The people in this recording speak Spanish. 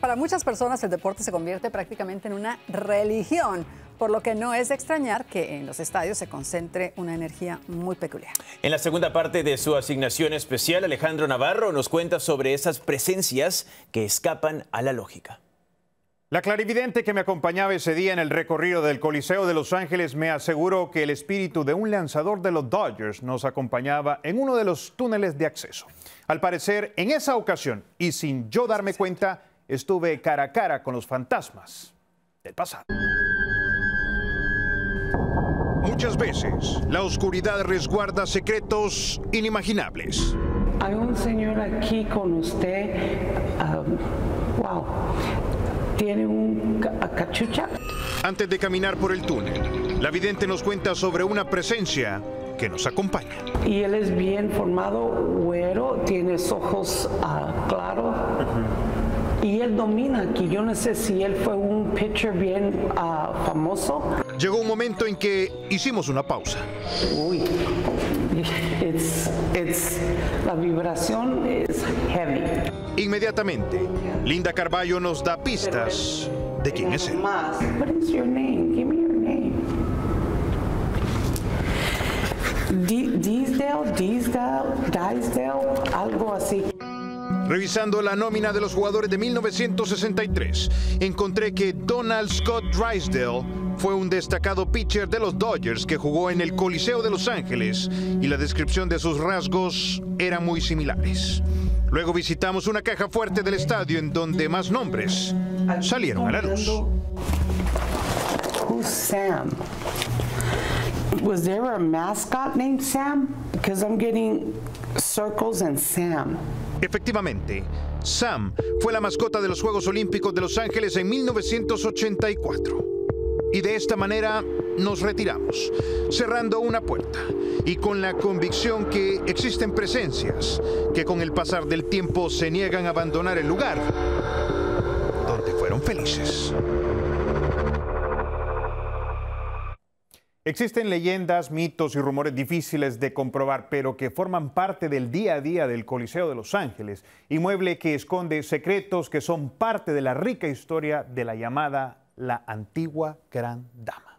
Para muchas personas el deporte se convierte prácticamente en una religión, por lo que no es de extrañar que en los estadios se concentre una energía muy peculiar. En la segunda parte de su asignación especial, Alejandro Navarro nos cuenta sobre esas presencias que escapan a la lógica. La clarividente que me acompañaba ese día en el recorrido del Coliseo de Los Ángeles me aseguró que el espíritu de un lanzador de los Dodgers nos acompañaba en uno de los túneles de acceso. Al parecer, en esa ocasión, y sin yo darme cuenta, estuve cara a cara con los fantasmas del pasado. Muchas veces, la oscuridad resguarda secretos inimaginables. Hay un señor aquí con usted. Wow. ¿Tiene un cachucha? Antes de caminar por el túnel, la vidente nos cuenta sobre una presencia que nos acompaña. Y él es bien formado, güero, tiene ojos claros. Y él domina aquí. Yo no sé si él fue un pitcher bien famoso. Llegó un momento en que hicimos una pausa. Uy, la vibración es heavy. Inmediatamente, Linda Carballo nos da pistas de quién es él. What is your name? Give me your name. Disdale, algo así. Revisando la nómina de los jugadores de 1963, encontré que Donald Scott Drysdale fue un destacado pitcher de los Dodgers que jugó en el Coliseo de Los Ángeles y la descripción de sus rasgos eran muy similares. Luego visitamos una caja fuerte del estadio en donde más nombres salieron a la luz. Who's Sam? Was there a mascot named Sam? Because I'm getting circles and Sam. Efectivamente, Sam fue la mascota de los Juegos Olímpicos de Los Ángeles en 1984. Y de esta manera nos retiramos, cerrando una puerta y con la convicción que existen presencias que con el pasar del tiempo se niegan a abandonar el lugar donde fueron felices. Existen leyendas, mitos y rumores difíciles de comprobar, pero que forman parte del día a día del Coliseo de Los Ángeles, inmueble que esconde secretos que son parte de la rica historia de la llamada la antigua Gran Dama.